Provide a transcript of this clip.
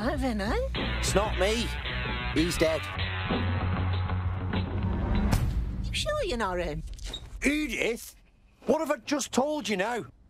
right then, eh? It's not me. He's dead. You sure you're not him? Edith? What have I just told you now?